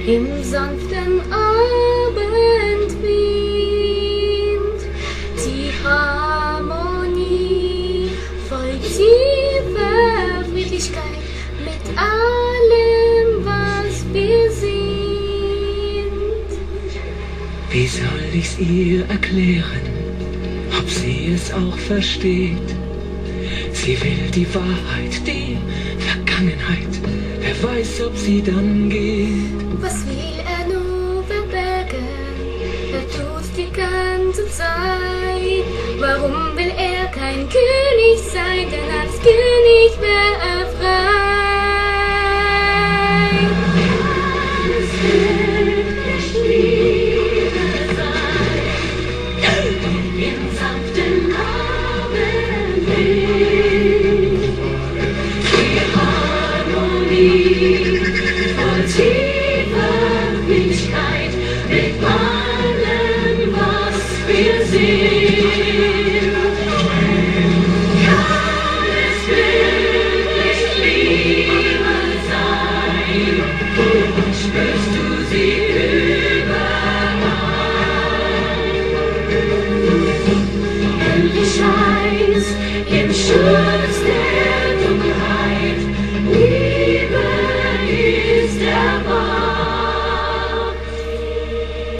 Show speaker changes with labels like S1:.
S1: Im sanften Abendwind, die Harmonie voll tiefer Friedlichkeit mit allem, was wir sind.
S2: Wie soll ich's ihr erklären, ob sie es auch versteht? Sie will die Wahrheit, die Vergangenheit, wer weiß, ob sie dann geht.
S1: Was will er nur verbergen? Er tut's die ganze Zeit. Warum will er kein König sein? Denn als König wär er frei. Es wird nicht Liebe sein. Im sanften Abendwind. Die Harmonie voll tiefer Friedlichkeit mit allem, was wir sind. Kann es wirklich Liebe sein? Und spürst du sie überall? Endlich scheint's im Sturm.